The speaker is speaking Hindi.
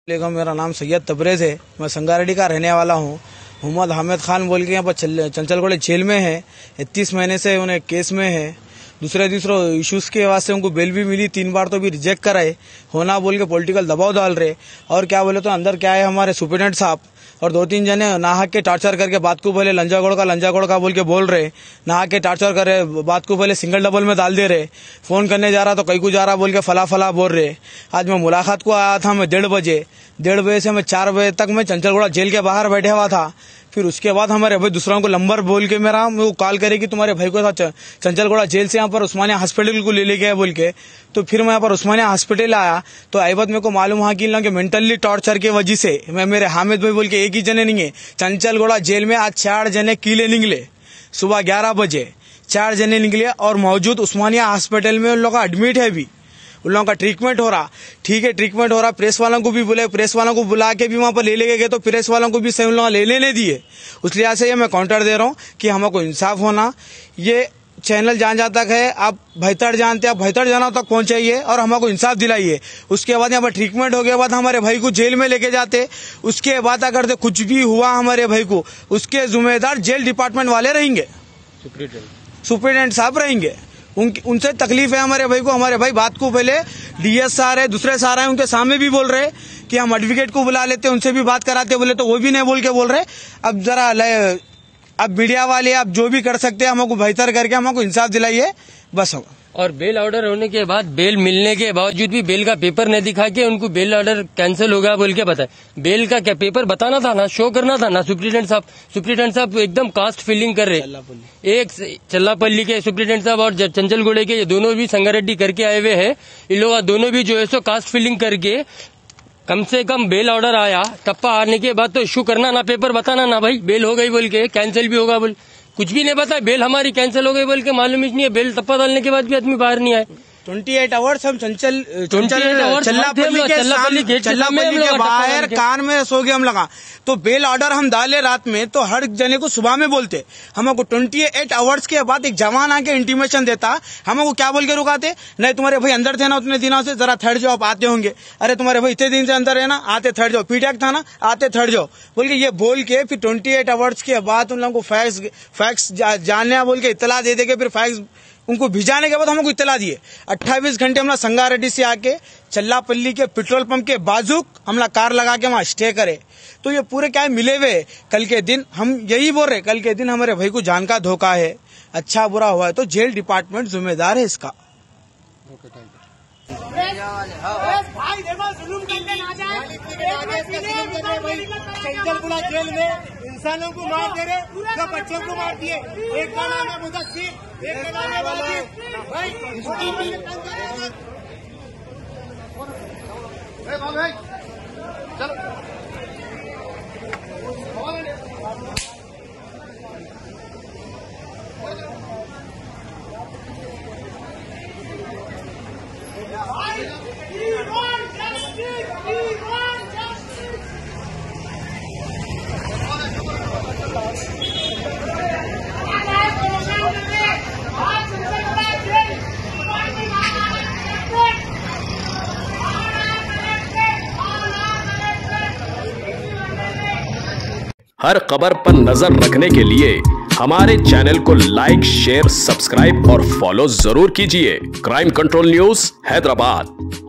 मेरा नाम सैयद तबरेज है। मैं संगारेड्डी का रहने वाला हूँ। मोहम्मद हामिद खान बोल के यहाँ पर चंचलगढ़ जेल में है। 31 महीने से उन्हें केस में है। दूसरे इश्यूज के वास्ते उनको बेल भी मिली, 3 बार तो भी रिजेक्ट कराए होना बोल के पॉलिटिकल दबाव डाल रहे। और क्या बोले तो अंदर क्या है, हमारे सुप्रिटेंडेंट साहब और 2-3 जने नहा के टार्चर करके बात को बोले लंजागोड़ का बोल के बोल रहे। नहा के टार्चर कर रहे, बात को बोले सिंगल डबल में डाल दे रहे। फोन करने जा रहा तो कहीं को जा रहा बोल के फला बोल रहे। आज मैं मुलाकात को आया था, मैं 1:30 बजे से मैं 4 बजे तक मैं चंचलगढ़ जेल के बाहर बैठे हुआ था। फिर उसके बाद हमारे भाई दूसरों को नंबर बोल के मेरा वो कॉल करे कि तुम्हारे भाई को चंचलगढ़ जेल से यहाँ पर उस्मानिया हॉस्पिटल को ले गए बोल के। तो फिर मैं यहाँ पर उस्मानिया हॉस्पिटल आया तो आईबत मेरे को मालूम हुआ कि मेंटली टॉर्चर की वजह से मेरे हामिद भाई बोल के एक ही जने नहीं है, चंचलगढ़ जेल में आज 4 जने कीले निकले। सुबह 11 बजे 4 जने निकले और मौजूद उस्मानिया हॉस्पिटल में उन लोगों का एडमिट है। भी उन लोगों का ट्रीटमेंट हो रहा, ठीक है ट्रीटमेंट हो रहा। प्रेस वालों को भी बुलाए, प्रेस वालों को बुला के भी वहां पर ले गए तो प्रेस वालों को भी सही उन लोगों ने लेने दिए। उस लिहाज से ये मैं काउंटर दे रहा हूँ कि हमको इंसाफ होना। ये चैनल जहाँ तक है, आप भैतड़ जानते हैं, आप भैतड़ जाना तक पहुंचाइए और हमको इंसाफ दिलाइए। उसके बाद यहाँ पर ट्रीटमेंट हो गया बाद हमारे भाई को जेल में लेके जाते। उसके बाद अगर कुछ भी हुआ हमारे भाई को, उसके जिम्मेदार जेल डिपार्टमेंट वाले रहेंगे, सुप्रिटेंडेंट साहब रहेंगे। उनसे तकलीफ है हमारे भाई को। हमारे भाई बात को पहले डीएस साहब है, दूसरे साहब है, उनके सामने भी बोल रहे कि हम एडवोकेट को बुला लेते, उनसे भी बात कराते, बोले तो वो भी नहीं बोल के बोल रहे। अब जरा अब मीडिया वाले आप जो भी कर सकते हैं हमको बेहतर करके हमको इंसाफ दिलाइए, बस होगा। और बेल ऑर्डर होने के बाद, बेल मिलने के बावजूद भी बेल का पेपर नहीं दिखा के उनको बेल ऑर्डर कैंसिल हो गया बोल के बताए। बेल का क्या पेपर बताना था ना, शो करना था ना। सुप्रिटेंडेंट साहब एकदम कास्ट फीलिंग कर रहे। एक चल्लापल्ली के सुप्रिटेंडेंट साहब और चंचलगढ़ के दोनों भी संगारेड्डी करके आए हुए हैं। इन लोग दोनों भी जो है सो कास्ट फीलिंग करके कम से कम बेल ऑर्डर आया, टप्पा आने के बाद तो इशू करना ना, पेपर बताना ना भाई बेल हो गई बोल के, कैंसिल भी होगा बोल, कुछ भी नहीं बताया। बेल हमारी कैंसिल हो गई बोल के मालूम ही नहीं है। बेल टप्पा डालने के बाद भी आदमी बाहर नहीं आए। 28 आवर्स हम चल्लापल्ली के बाहर कार में सो गए हम लगा। तो बेल ऑर्डर हम डाले रात में तो हर जने को सुबह में बोलते। हमको 28 आवर्स के बाद एक जवान आके इंटीमेशन देता, हमको क्या बोल के रुकाते, नहीं तुम्हारे भाई अंदर थे ना उतने दिनों से, जरा थर्ड जाओ, आप आते होंगे। अरे तुम्हारे भाई इतने दिन से अंदर है ना, आते थर्ड जाओ। पीटैक था ना, आते थर्ड जाओ बोल के ये बोल के फिर 28 आवर्स के बाद उन लोगों को फैक्स जानने बोल के इतला दे देके फिर फैक्स उनको भिजाने के बाद हमको इत्तला दिए। 28 घंटे हमला संगारेड्डी से आके चल्लापल्ली के पेट्रोल पंप के बाजू हमला कार लगा के वहां स्टे करे। तो ये पूरे क्या मिले हुए। कल के दिन हम यही बोल रहे, कल के दिन हमारे भाई को जान का धोखा है, अच्छा बुरा हुआ है तो जेल डिपार्टमेंट जिम्मेदार है इसका। चंचलगढ़ जेल में इंसानों को मार दे रहे, जो बच्चों को मार दिए। एक का नाम है मुदस्सिर, एक का नाम है वाजिब। भाई चलो हर खबर पर नजर रखने के लिए हमारे चैनल को लाइक, शेयर, सब्सक्राइब और फॉलो जरूर कीजिए। Crime control news Hyderabad.